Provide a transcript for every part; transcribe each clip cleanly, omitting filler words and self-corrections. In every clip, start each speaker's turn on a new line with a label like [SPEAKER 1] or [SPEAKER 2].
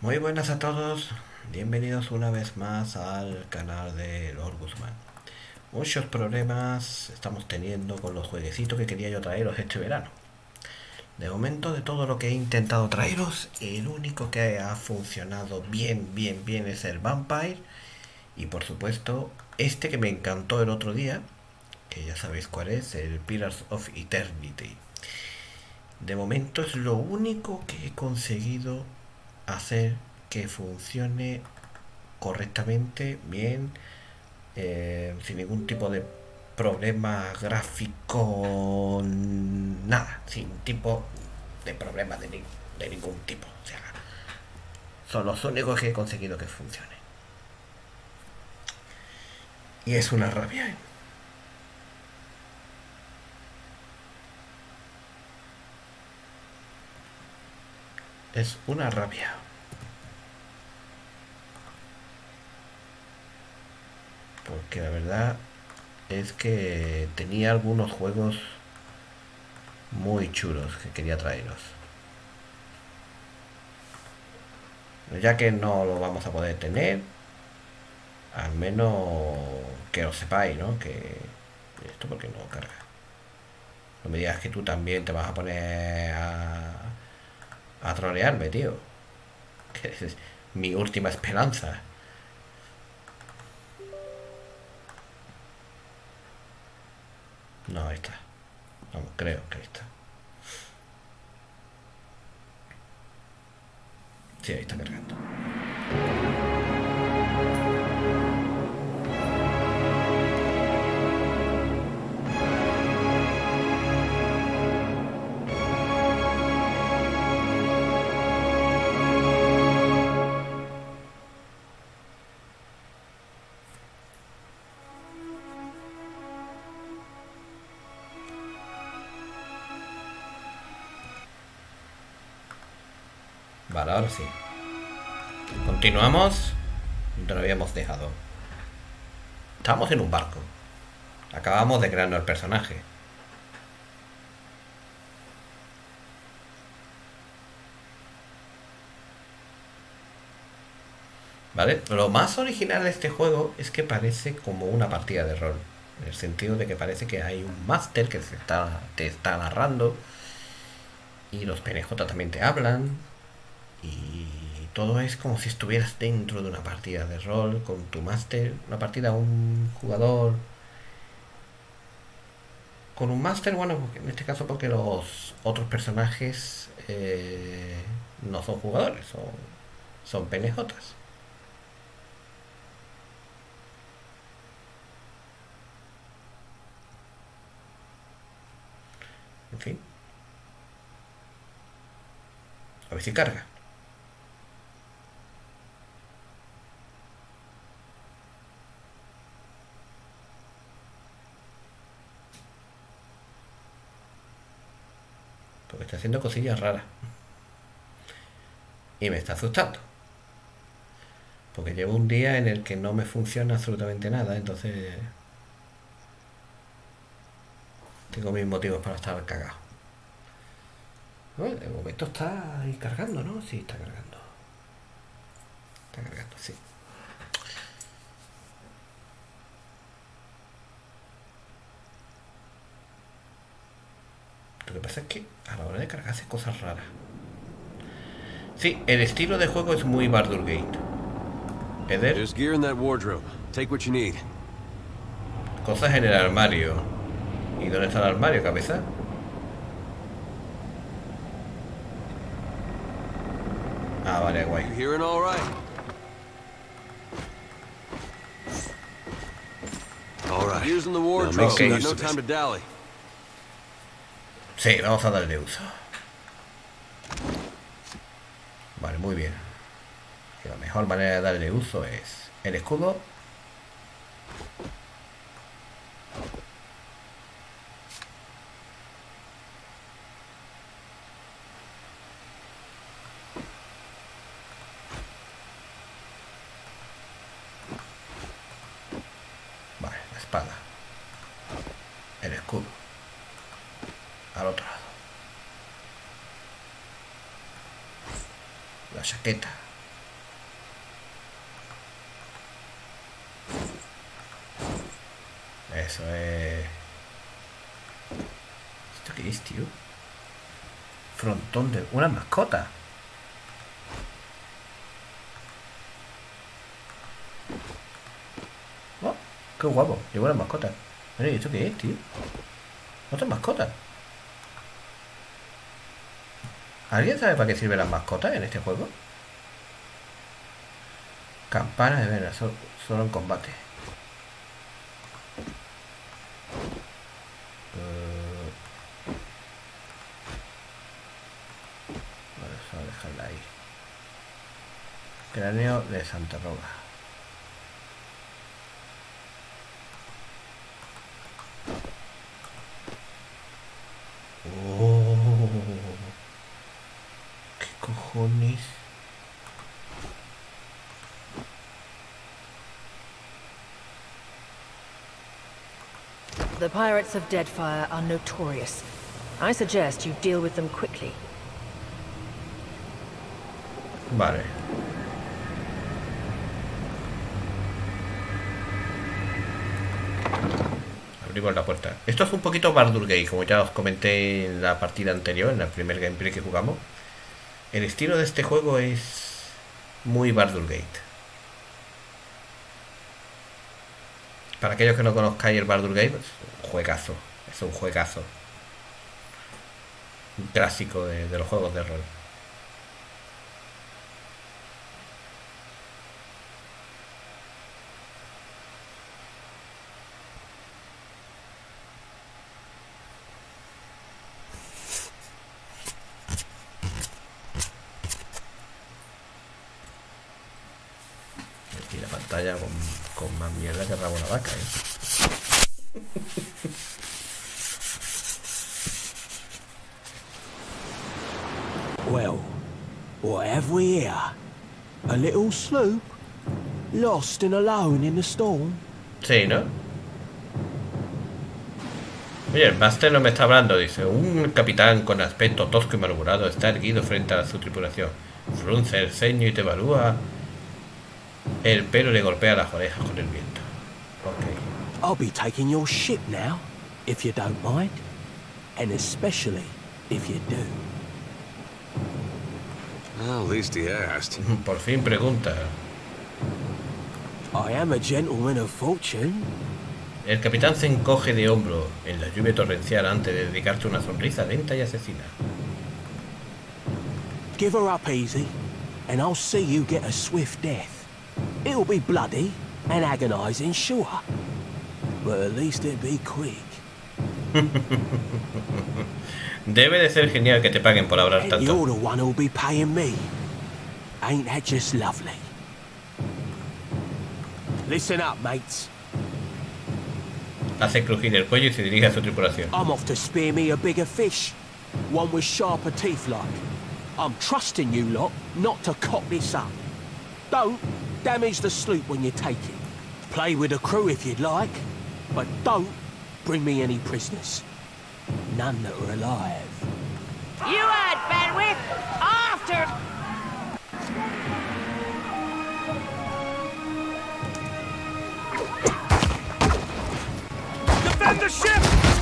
[SPEAKER 1] Muy buenas a todos, bienvenidos una vez más al canal de Lord Guzmán. Muchos problemas estamos teniendo con los jueguecitos que quería yo traeros este verano. De momento, de todo lo que he intentado traeros, el único que ha funcionado bien es el Vampire. Y por supuesto, este que me encantó el otro día, que ya sabéis cuál es, el Pillars of Eternity. De momento es lo único que he conseguido hacer que funcione correctamente, bien, sin ningún tipo de problema gráfico, nada, sin tipo de problema de ningún tipo. O sea, son los únicos que he conseguido que funcione. Y es una rabia, ¿eh? Es una rabia. Porque la verdad es que tenía algunos juegos muy chulos que quería traeros. Ya que no lo vamos a poder tener, al menos que lo sepáis, ¿no? Que esto porque no carga. No me digas que tú también te vas a poner a trolearme, tío. Que es mi última esperanza. No, ahí está. Vamos, creo que ahí está. Sí, ahí está cargando. Vale, ahora sí. Continuamos donde lo habíamos dejado. Estábamos en un barco. Acabamos de crearnos el personaje. ¿Vale? Lo más original de este juego es que parece como una partida de rol. En el sentido de que parece que hay un máster que te está narrando. Y los PNJ también te hablan. Y todo es como si estuvieras dentro de una partida de rol con tu máster. Una partida a un jugador. Con un máster, bueno, en este caso porque los otros personajes no son jugadores, son PNJs. En fin, a ver si carga. Porque está haciendo cosillas raras. Y me está asustando. Porque llevo un día en el que no me funciona absolutamente nada. Entonces tengo mis motivos para estar cagado. Bueno, de momento está ahí cargando, ¿no? Sí, está cargando. Está cargando, sí. Lo que pasa es que a la hora de cargar hace cosas raras. Sí, el estilo de juego es muy Baldur's Gate. Eder,
[SPEAKER 2] There's gear in that wardrobe. Take what you need.
[SPEAKER 1] cosas en el armario. ¿Y dónde está el armario, cabeza? Ah, vale, guay.
[SPEAKER 2] You hearing all right? All right. Gear's in the wardrobe.
[SPEAKER 1] make
[SPEAKER 2] Got
[SPEAKER 1] use
[SPEAKER 2] no
[SPEAKER 1] of
[SPEAKER 2] time to
[SPEAKER 1] this.
[SPEAKER 2] dally.
[SPEAKER 1] Sí, vamos a darle uso. Vale, muy bien. Que la mejor manera de darle uso es el escudo. Vale, la espada. El escudo. Al otro lado. La chaqueta. Eso es... ¿Esto qué es, tío? Frontón de... una mascota. Oh, qué guapo. Llevo una mascota. Mira, ¿y esto qué es, tío? Otra mascota. ¿Alguien sabe para qué sirven las mascotas en este juego? Campana de venas, solo en combate. Vamos a dejarla ahí. Cráneo de Santa Roga. Oh, ¿qué cojones?
[SPEAKER 3] The pirates of Deadfire are notorious. I suggest you deal with them quickly.
[SPEAKER 1] Vale. Abrimos la puerta. Esto es un poquito Baldur's Gate, como ya os comenté en la partida anterior, en el primer gameplay que jugamos. El estilo de este juego es muy Baldur's Gate. Para aquellos que no conozcáis el Baldur's Gate, es un juegazo. Es un juegazo. Un clásico de los juegos de rol. Y la pantalla con más mierda que rabo la vaca,
[SPEAKER 4] Well, what have we here? A little sloop? Lost and alone in the storm?
[SPEAKER 1] Sí, ¿no? Oye, el máster no me está hablando, dice. Un capitán con aspecto tosco y malhumorado está erguido frente a su tripulación. Frunce el ceño y te evalúa el pelo y le golpea las orejas con el viento. Ok.
[SPEAKER 4] I'll be taking your ship now, if you don't mind. And especially if you do.
[SPEAKER 2] Well, at least he asked.
[SPEAKER 1] Por fin pregunta.
[SPEAKER 4] I am a gentleman of fortune.
[SPEAKER 1] El capitán se encoge de hombro en la lluvia torrencial antes de dedicarte una sonrisa lenta y asesina.
[SPEAKER 4] Give her up easy, and I'll see you get a swift death. It'll be bloody and agonizing, sure. But at least it'll be quick.
[SPEAKER 1] Debe de ser genial que te paguen por hablar
[SPEAKER 4] And
[SPEAKER 1] tanto.
[SPEAKER 4] you're the one who'll be paying me. Ain't that just lovely? Listen up, mates.
[SPEAKER 1] Hace crujir el cuello y se dirige a su tripulación.
[SPEAKER 4] I'm off to spear me a bigger fish. One with sharper teeth like. I'm trusting you lot not to cock this up. Don't damage the sloop when you take it. Play with the crew if you'd like, but don't bring me any prisoners. None that are alive.
[SPEAKER 3] You had bandwidth after.
[SPEAKER 4] Defend the ship!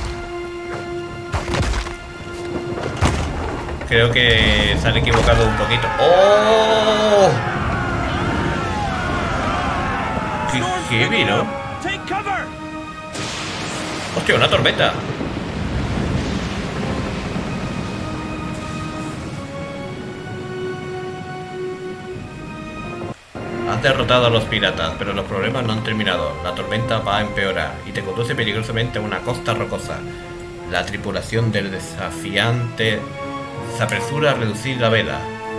[SPEAKER 1] Creo que se han equivocado un poquito. ¡Oh! ¡Qué heavy, ¿no?
[SPEAKER 4] Take cover!
[SPEAKER 1] ¡Hostia, una tormenta! Has derrotado a los piratas, pero los problemas no han terminado. La tormenta va a empeorar y te conduce peligrosamente a una costa rocosa. La tripulación del desafiante se apresura a reducir la vela.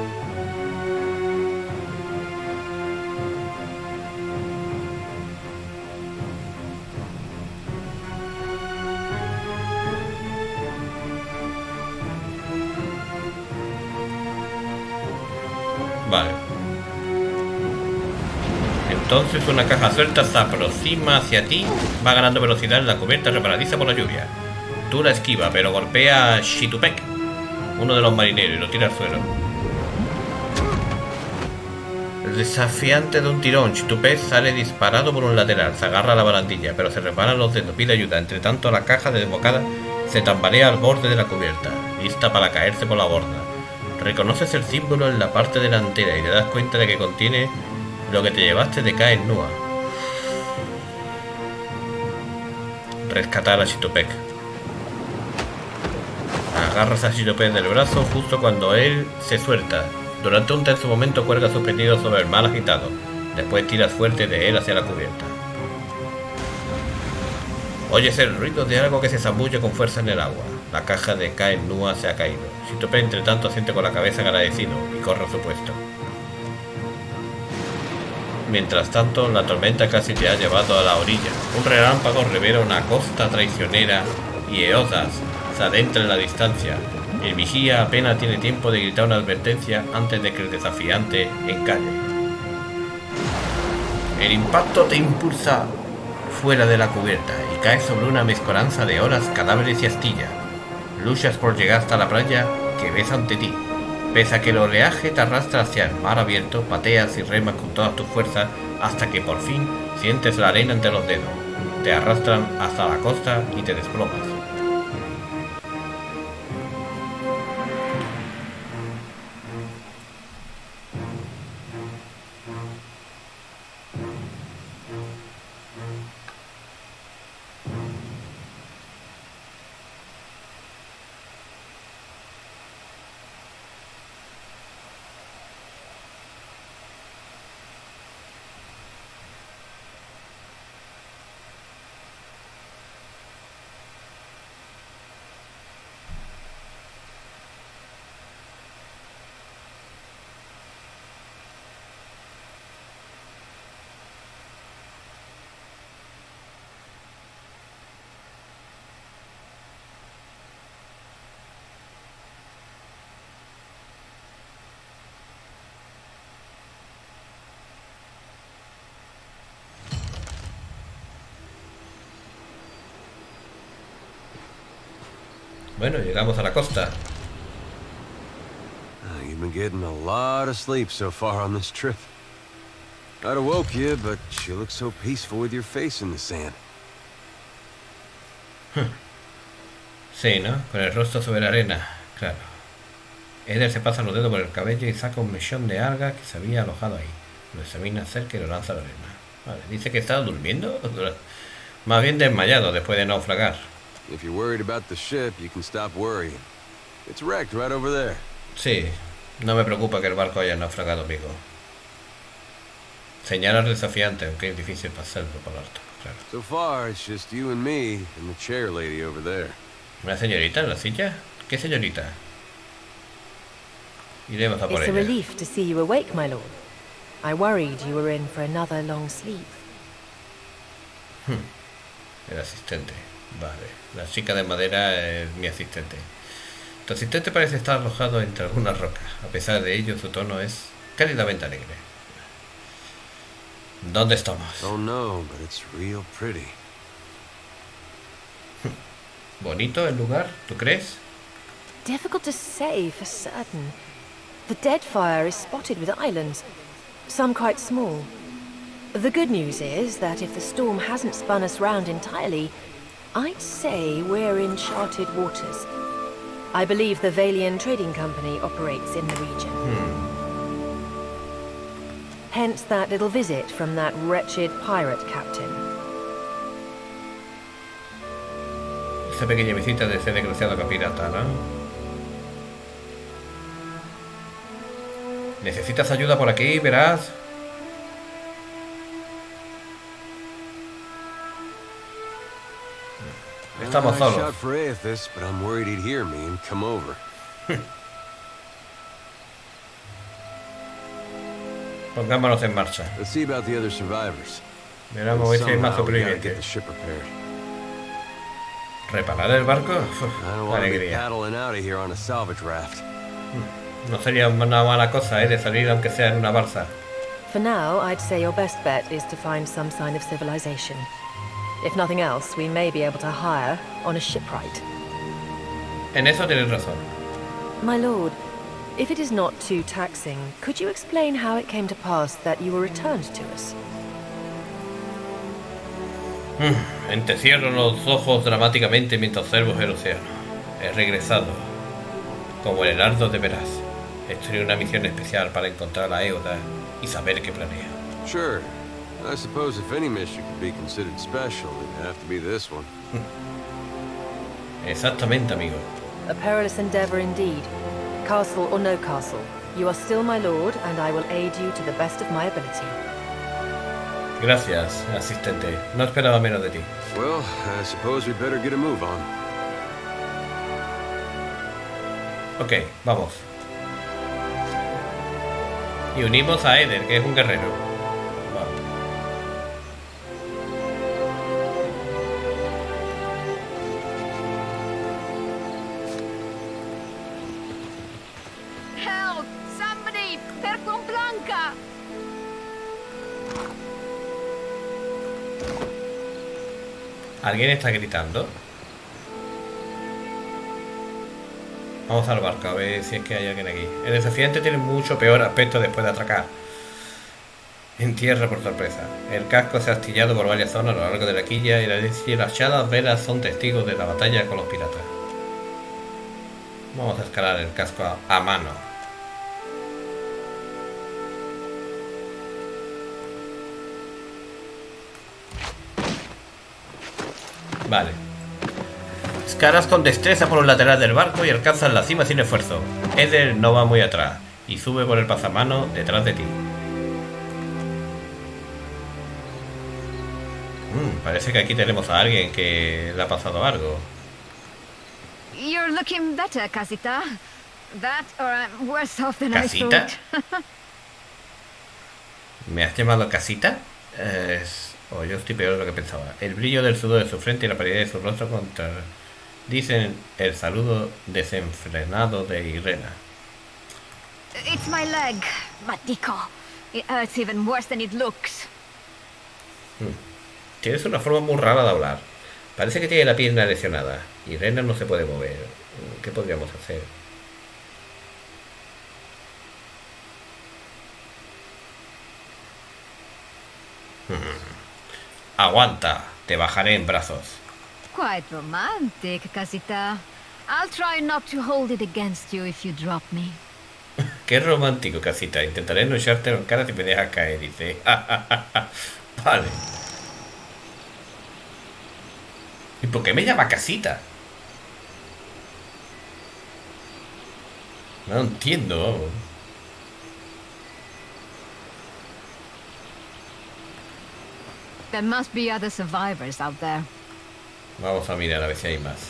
[SPEAKER 1] Vale. Entonces una caja suelta se aproxima hacia ti, va ganando velocidad en la cubierta reparadiza por la lluvia. Tú la esquiva, pero golpea a Shitupek, uno de los marineros, y lo tira al suelo. El desafiante de un tirón. Chitupé sale disparado por un lateral. Se agarra a la barandilla, pero se reparan los dedos. Pide ayuda. Entre tanto, la caja desbocada se tambalea al borde de la cubierta, lista para caerse por la borda. Reconoces el símbolo en la parte delantera y te das cuenta de que contiene lo que te llevaste de Caen Nua. Rescatar a Chitupé. Agarras a Chitupé del brazo justo cuando él se suelta. Durante un tenso momento cuelga suspendido sobre el mar agitado. Después tiras fuerte de él hacia la cubierta. Oyes el ruido de algo que se zambulle con fuerza en el agua. La caja de Caen Nua se ha caído. Chitupé entre tanto siente con la cabeza agradecido y corre a su puesto. Mientras tanto, la tormenta casi te ha llevado a la orilla. Un relámpago revela una costa traicionera y Eodas se adentra en la distancia. El vigía apenas tiene tiempo de gritar una advertencia antes de que el desafiante encalle. El impacto te impulsa fuera de la cubierta y caes sobre una mezcolanza de olas, cadáveres y astillas. Luchas por llegar hasta la playa que ves ante ti. Pese a que el oleaje te arrastra hacia el mar abierto, pateas y remas con todas tus fuerzas hasta que por fin sientes la arena entre los dedos. Te arrastran hasta la costa y te desplomas. Bueno, llegamos a la costa.
[SPEAKER 2] You've been getting a lot of sleep so far on this trip. I'd have woke you, but you look so peaceful with your face in the sand.
[SPEAKER 1] Sí, ¿no? Con el rostro sobre la arena, claro. Eder se pasa los dedos por el cabello y saca un mechón de algas que se había alojado ahí. Lo examina cerca y lo lanza a la arena. Vale, dice que estaba durmiendo. Más bien desmayado después de naufragar.
[SPEAKER 2] If you're worried about the ship, you can stop worrying. It's wrecked right over there.
[SPEAKER 1] Sí, no me preocupa que el barco haya naufragado, amigo. Señala al desafiante, aunque es difícil pasarlo por alto, claro.
[SPEAKER 2] So far, it's just you and me and the chair lady over there.
[SPEAKER 1] ¿Una señorita en la silla? ¿Qué señorita? Iremos a por
[SPEAKER 3] It's a
[SPEAKER 1] ella.
[SPEAKER 3] relief to see you awake, my lord. I worried you were in for another long sleep.
[SPEAKER 1] El asistente. Vale. La chica de madera es mi asistente. Tu asistente parece estar alojado entre algunas rocas. A pesar de ello, su tono es cálidamente alegre. ¿Dónde estamos?
[SPEAKER 2] Oh no, but it's real pretty.
[SPEAKER 1] ¿Bonito el lugar? ¿Tú crees?
[SPEAKER 3] Difficult to say for certain. The Deadfire is spotted with islands, some quite small. The good news is that if the storm hasn't spun us round entirely, I'd say we're in charted waters. I believe the Valian Trading Company operates in the region. Hence that little visit from that wretched pirate captain.
[SPEAKER 1] Esa pequeña visita de ese desgraciado pirata, ¿no? ¿Necesitas ayuda por aquí? Verás. Estamos
[SPEAKER 2] I
[SPEAKER 1] solos.
[SPEAKER 2] shot for Aethys, but I'm worried he'd hear me and come over.
[SPEAKER 1] Pongámonos en marcha.
[SPEAKER 2] Let's see about the other survivors.
[SPEAKER 1] Veremos a ver si hay más
[SPEAKER 2] Somehow we gotta get the
[SPEAKER 1] supervivientes.
[SPEAKER 2] ship repaired.
[SPEAKER 1] ¿Reparar el barco? Uf,
[SPEAKER 2] I don't
[SPEAKER 1] qué
[SPEAKER 2] want to be
[SPEAKER 1] alegría.
[SPEAKER 2] paddling out of here on a salvage raft.
[SPEAKER 1] No sería una mala cosa, de salir aunque sea en una balsa.
[SPEAKER 3] For now, I'd say your best bet is to find some sign of civilization. If nothing else, we may be able to hire on a shipwright.
[SPEAKER 1] En eso tienes razón.
[SPEAKER 3] My lord, If it is not too taxing, could you explain how it came to pass that you were returned to us?
[SPEAKER 1] Entrecierro los ojos dramáticamente mientras observo el océano. He regresado, como el heraldo de Veraz. Estoy en una misión especial para encontrar a Eoda y saber qué planea.
[SPEAKER 2] Sure. I suppose if any mission could be considered special, it'd have to be this one.
[SPEAKER 1] Exactamente, amigo.
[SPEAKER 3] A perilous endeavor indeed. Castle or no castle, you are still my lord, and I will aid you to the best of my ability.
[SPEAKER 1] Gracias, asistente. No esperaba menos de ti.
[SPEAKER 2] Well, I suppose we'd better get a move on.
[SPEAKER 1] Ok, vamos. Y unimos a Eder, que es un guerrero. Vamos.
[SPEAKER 5] Help! Somebody! Per con Blanca!
[SPEAKER 1] ¿Alguien está gritando? Vamos al barco a ver si es que hay alguien aquí. El desafiante tiene mucho peor aspecto después de atracar en tierra por sorpresa. El casco se ha astillado por varias zonas a lo largo de la quilla y las echadas velas son testigos de la batalla con los piratas. Vamos a escalar el casco a mano. Vale. Escalas con destreza por un lateral del barco y alcanzas la cima sin esfuerzo. Eder no va muy atrás y sube por el pasamanos detrás de ti. Parece que aquí tenemos a alguien que le ha pasado algo.
[SPEAKER 5] You're looking better, Casita. That or I'm worse off than I
[SPEAKER 1] ¿Casita?
[SPEAKER 5] thought.
[SPEAKER 1] ¿Me has llamado casita? Yo estoy peor de lo que pensaba. El brillo del sudor de su frente y la paridad de su rostro dicen el saludo desenfrenado de Irena.
[SPEAKER 5] It's my leg, Matico. It hurts even worse than it looks.
[SPEAKER 1] Tienes una forma muy rara de hablar. Parece que tiene la pierna lesionada. Irena no se puede mover. ¿Qué podríamos hacer? Aguanta, te bajaré en brazos.
[SPEAKER 5] Quite romantic, Casita. I'll try not to hold it against you if you drop me.
[SPEAKER 1] Qué romántico, casita. Intentaré no echarte en cara si me dejas caer, dice. Vale. ¿Y por qué me llama casita? No entiendo.
[SPEAKER 5] There must be other survivors out there.
[SPEAKER 1] Vamos a mirar a ver si hay más.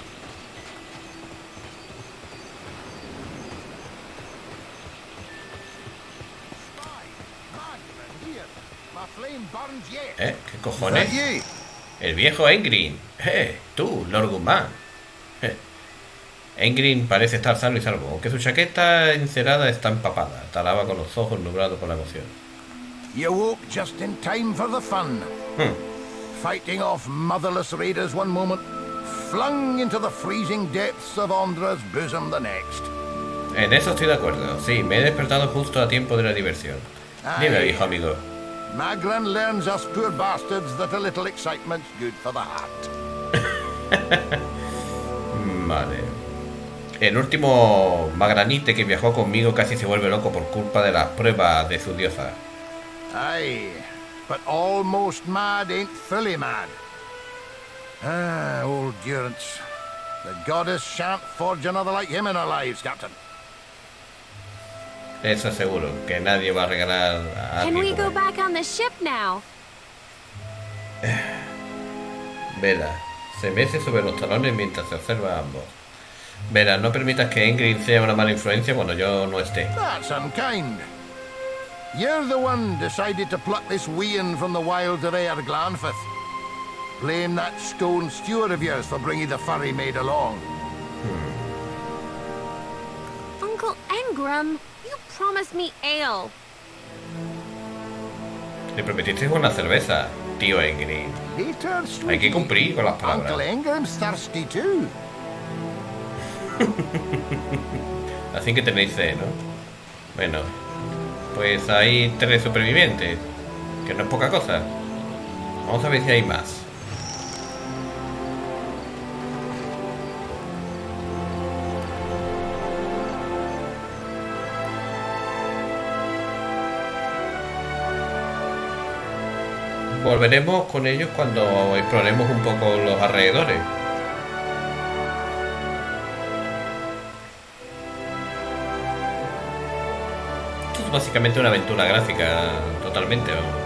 [SPEAKER 1] ¿Qué cojones? El viejo Engrin. Tú, Lord Guzmán. Engrin parece estar sano y salvo, aunque su chaqueta encerada está empapada. Talaba con los ojos nublados por la emoción.
[SPEAKER 6] You woke just in time for the fun. Fighting off motherless raiders one moment, flung into the freezing depths of Ondra's bosom the next.
[SPEAKER 1] En eso estoy de acuerdo. Sí, me he despertado justo a tiempo de la diversión. Dime, viejo amigo.
[SPEAKER 6] Magran learns us poor bastards that a little excitement's good for the heart.
[SPEAKER 1] Vale. El último Magranite que viajó conmigo casi se vuelve loco por culpa de las pruebas de su diosa.
[SPEAKER 6] Aye, but almost mad ain't fully mad. Ah, old Durance. The goddess shan't forge another like him in our lives, Captain.
[SPEAKER 1] Eso seguro, que nadie va a regalar a
[SPEAKER 7] Can
[SPEAKER 1] alguien
[SPEAKER 7] we
[SPEAKER 1] como
[SPEAKER 7] go
[SPEAKER 1] él.
[SPEAKER 7] back on the ship now?
[SPEAKER 1] Vela, se mece sobre los talones mientras se observa a ambos. Vela, no permitas que Ingrid sea una mala influencia cuando yo no esté.
[SPEAKER 6] That's unkind. You're the one decided to pluck this wean from the wilds of Aer Glanfith. Blame that stone steward of yours for bringing the furry maid along.
[SPEAKER 7] Uncle Engram, you promised me ale.
[SPEAKER 1] Le prometiste una cerveza, tío Ingrid.
[SPEAKER 6] Later,
[SPEAKER 1] Hay que cumplir con las palabras.
[SPEAKER 6] Uncle Engram's thirsty too.
[SPEAKER 1] Así que tenéis sed, ¿no? Bueno, pues hay 3 supervivientes, que no es poca cosa. Vamos a ver si hay más. Volveremos con ellos cuando exploremos un poco los alrededores. Esto es básicamente una aventura gráfica, totalmente, vamos.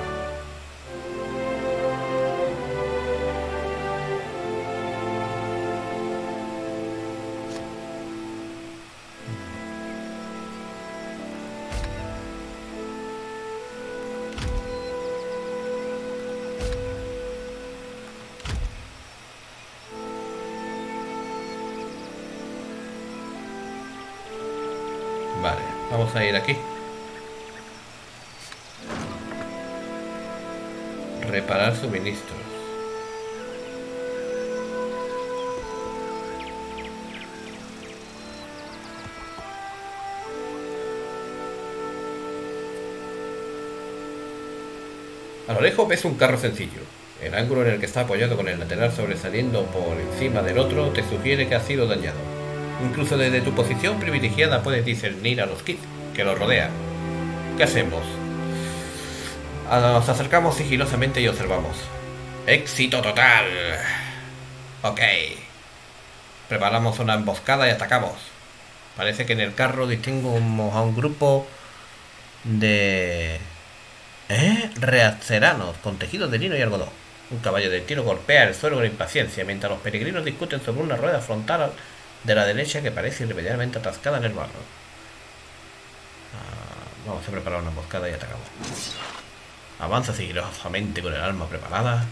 [SPEAKER 1] Vale, vamos a ir aquí. Reparar suministros. A lo lejos ves un carro sencillo. El ángulo en el que está apoyado con el lateral sobresaliendo por encima del otro te sugiere que ha sido dañado. Incluso desde tu posición privilegiada puedes discernir a los kits que los rodean. ¿Qué hacemos? Nos acercamos sigilosamente y observamos. ¡Éxito total! Ok. Preparamos una emboscada y atacamos. Parece que en el carro distinguimos a un grupo de... reaceranos con tejidos de lino y algodón. Un caballo de tiro golpea el suelo con impaciencia mientras los peregrinos discuten sobre una rueda frontal de la derecha que parece irremediablemente atascada en el barro. Vamos a preparar una emboscada y atacamos. Avanza sigilosamente con el arma preparada.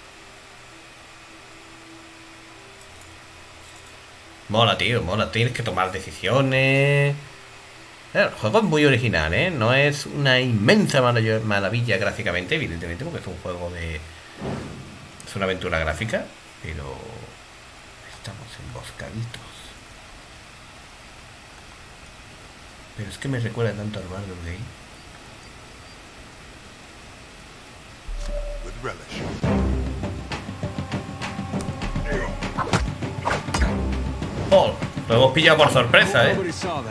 [SPEAKER 1] Mola, tío, mola. Tienes que tomar decisiones. El juego es muy original, ¿eh? No es una inmensa maravilla gráficamente, evidentemente, porque es un juego de... es una aventura gráfica, pero... estamos emboscaditos. Pero es que me recuerda tanto al Baldur's Gate. ¡Oh! Lo hemos pillado por sorpresa, ¿eh?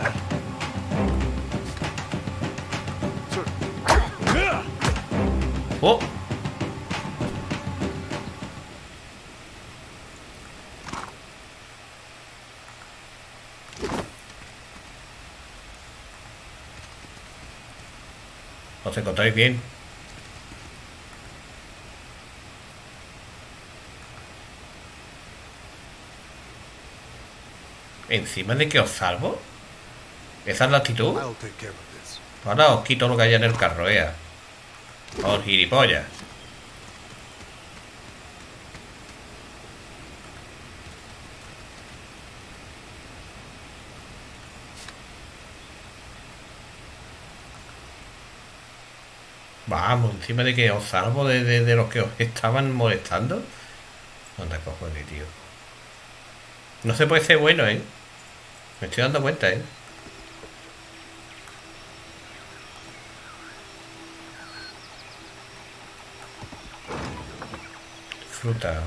[SPEAKER 1] ¡Oh! ¿Os encontráis bien? ¿Encima de que os salvo? ¿Esa es la actitud? Ahora os quito lo que haya en el carro, ¡Oh, gilipollas! Vamos, encima de que os salvo de los que os estaban molestando. ¿Dónde cojones, tío? No se puede ser bueno, ¿eh? Me estoy dando cuenta, ¿eh? Fruta.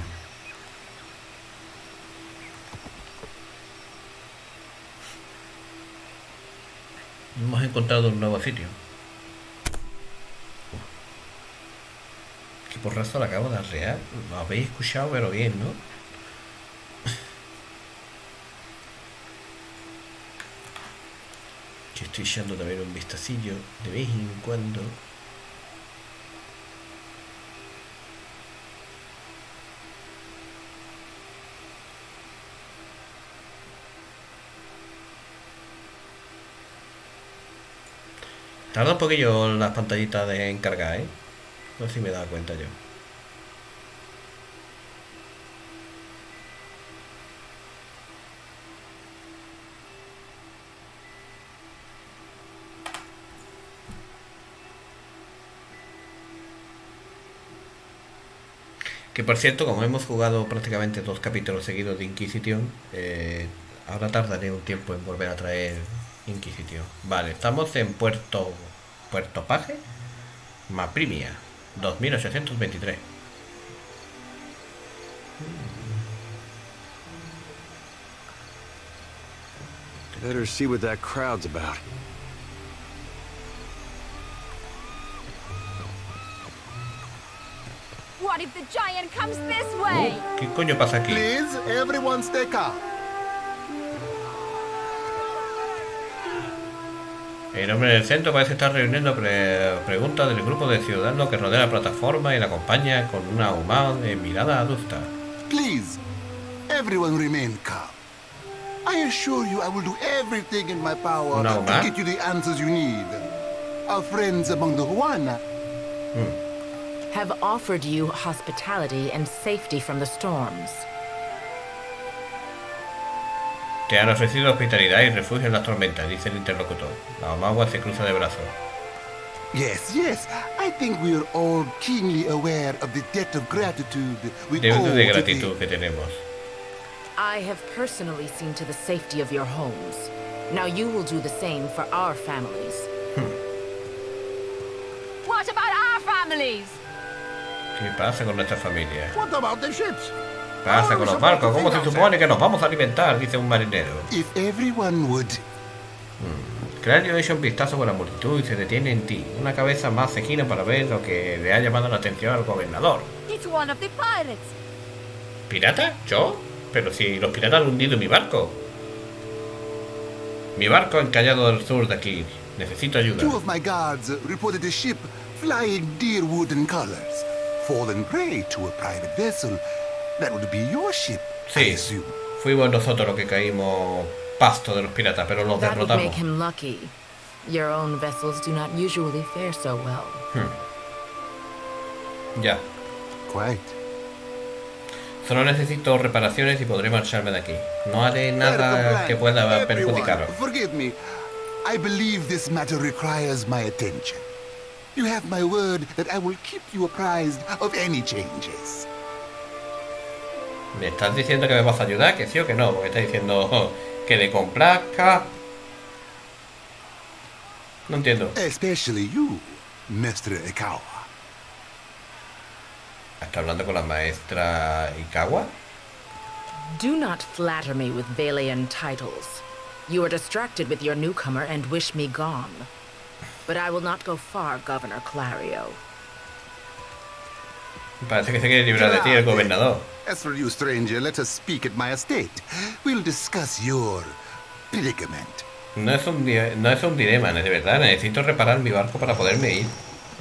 [SPEAKER 1] Hemos encontrado un nuevo sitio. Que por razón la acabo de arrear. Lo habéis escuchado, pero bien, ¿no? Que estoy echando también un vistacillo de vez en cuando. Tarda un poquillo las pantallitas de encargar, ¿eh? No sé si me he dado cuenta yo. Que por cierto, como hemos jugado prácticamente 2 capítulos seguidos de Inquisition, ahora tardaré un tiempo en volver a traer Inquisición. Vale, estamos en Puerto Paje, Maprimia, 2823.
[SPEAKER 2] Better see what that crowd's about.
[SPEAKER 7] What if the giant comes this way?
[SPEAKER 1] ¿Qué coño pasa aquí?
[SPEAKER 6] Please, everyone stay calm.
[SPEAKER 1] El hombre del centro parece estar reuniendo preguntas del grupo de ciudadanos que rodea la plataforma y la acompaña con una humana mirada adusta.
[SPEAKER 8] Please, everyone remain calm. I assure you I will do everything in my power
[SPEAKER 1] No,
[SPEAKER 8] to get you the answers you need. Our friends among the Huana
[SPEAKER 9] have offered you hospitality and safety from the storms.
[SPEAKER 1] Te han ofrecido hospitalidad y refugio en las tormentas, dice el interlocutor. La Omagua se cruza de brazos.
[SPEAKER 8] Yes, yes. I think we are all keenly aware of the debt of gratitude we owe
[SPEAKER 1] Deuda de
[SPEAKER 8] to
[SPEAKER 1] gratitud
[SPEAKER 8] the...
[SPEAKER 1] que tenemos.
[SPEAKER 9] I have personally seen to the safety of your homes. Now you will do the same for our families.
[SPEAKER 7] What about our families?
[SPEAKER 1] ¿Qué pasa con nuestra familia?
[SPEAKER 6] What about the ships?
[SPEAKER 1] ¿Qué pasa con los barcos? ¿Cómo se supone que nos vamos a alimentar? Dice un marinero.
[SPEAKER 8] If everyone would...
[SPEAKER 1] Cráneo echa un vistazo por la multitud y se detiene en ti. Una cabeza más se gira para ver lo que le ha llamado la atención al gobernador.
[SPEAKER 7] It's one of the pirates.
[SPEAKER 1] ¿Pirata? ¿Yo? Pero si los piratas han hundido mi barco. Mi barco encallado del sur de aquí. Necesito ayuda.
[SPEAKER 8] Two of my guards reported a ship flying deer wooden colors. Fallen prey to a private vessel. That would be your ship, I
[SPEAKER 1] Sí,
[SPEAKER 8] assume.
[SPEAKER 1] fuimos nosotros los que caímos pasto de los piratas, pero los
[SPEAKER 9] That would make
[SPEAKER 1] derrotamos.
[SPEAKER 9] him lucky. Your own vessels do not usually fare so well.
[SPEAKER 1] Ya.
[SPEAKER 8] Quite.
[SPEAKER 1] Solo necesito reparaciones y podré marcharme de aquí. No haré nada que pueda perjudicaros.
[SPEAKER 8] Forgive me. I believe this matter requires my attention. You have my word that I will keep you apprised of any changes.
[SPEAKER 1] ¿Me estás diciendo que me vas a ayudar? Que sí o que no, porque estás diciendo que le complazca. No entiendo.
[SPEAKER 8] Especially you, Mr. Ikawa.
[SPEAKER 1] ¿Está hablando con la maestra Ikawa?
[SPEAKER 9] Do not flatter me with Valian titles. You are distracted with your newcomer and wish me gone. But I will not go far, Governor Clario.
[SPEAKER 1] Parece que se quiere librar de ti el gobernador.
[SPEAKER 8] As for you, stranger, let us speak at my estate. We'll discuss your predicament.
[SPEAKER 1] No es un dilema, de verdad. Necesito reparar mi barco para poderme ir.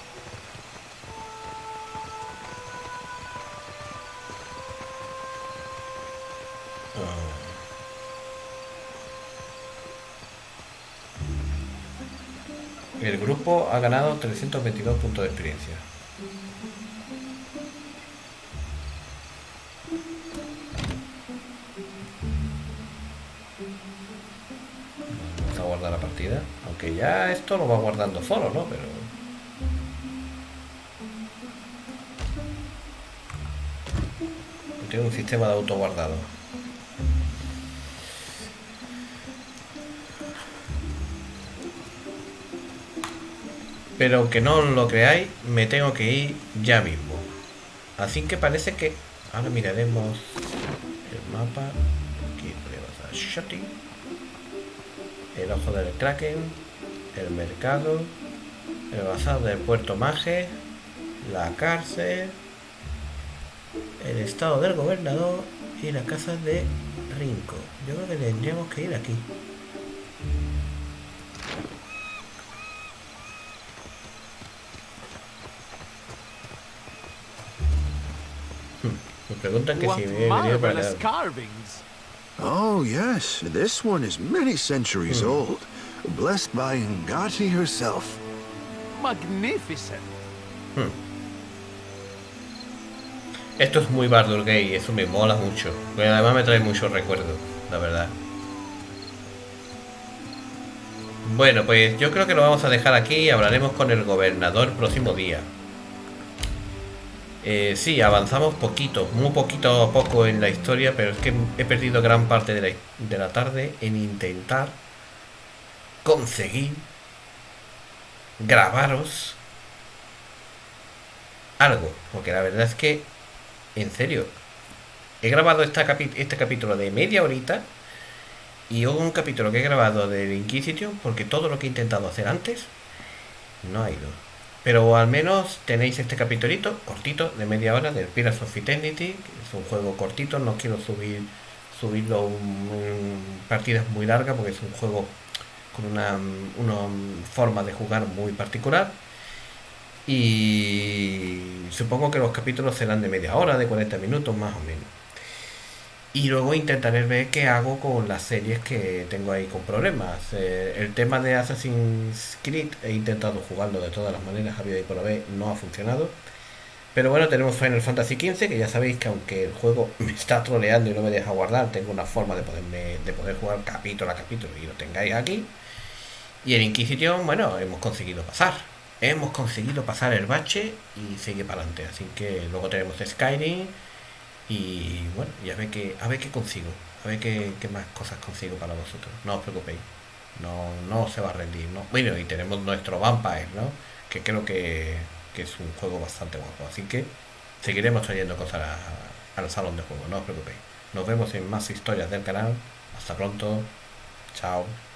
[SPEAKER 1] El grupo ha ganado 322 puntos de experiencia. Vamos a guardar la partida. Aunque ya esto lo va guardando solo, ¿no? Pero... tengo un sistema de autoguardado. Pero aunque no lo creáis, me tengo que ir ya mismo. Así que parece que... ahora miraremos el mapa. Aquí ponemos a Shotty, el ojo del Kraken, el mercado, el bazar del Puerto Maje, la cárcel, el estado del gobernador y la casa de Rinco. Yo creo que tendríamos que ir aquí. Me preguntan que si me he venido para acá.
[SPEAKER 4] carvings.
[SPEAKER 10] Oh, yes. This one is many centuries old. Blessed by Ngati herself.
[SPEAKER 4] Magnificent.
[SPEAKER 1] Esto es muy Baldur's Gate, eso me mola mucho. Porque además me trae muchos recuerdos, la verdad. Bueno, pues yo creo que lo vamos a dejar aquí y hablaremos con el gobernador el próximo día. Sí, avanzamos poquito, muy poquito a poco en la historia, pero es que he perdido gran parte de la tarde en intentar conseguir grabaros algo, porque la verdad es que, en serio, he grabado este capítulo de media horita y un capítulo que he grabado de Inquisition, porque todo lo que he intentado hacer antes no ha ido. Pero al menos tenéis este capítulito cortito de media hora del Pillars of Eternity, que es un juego cortito, no quiero subirlo en partidas muy largas porque es un juego con una forma de jugar muy particular. Y supongo que los capítulos serán de media hora, de 40 minutos más o menos. Y luego intentaré ver qué hago con las series que tengo ahí con problemas. El tema de Assassin's Creed he intentado jugarlo de todas las maneras, había y por haber, no ha funcionado. Pero bueno, tenemos Final Fantasy XV, que ya sabéis que aunque el juego me está troleando y no me deja guardar, tengo una forma de poder jugar capítulo a capítulo y lo tengáis aquí. Y en Inquisition, bueno, hemos conseguido pasar el bache y sigue para adelante. Así que luego tenemos Skyrim y bueno, y a ver qué consigo, a ver qué más cosas consigo para vosotros. No os preocupéis, no se va a rendir, ¿no? Bueno, y tenemos nuestro Vampire, ¿no? Que creo que es un juego bastante guapo. Así que seguiremos trayendo cosas al salón de juego, no os preocupéis. Nos vemos en más historias del canal. Hasta pronto. Chao.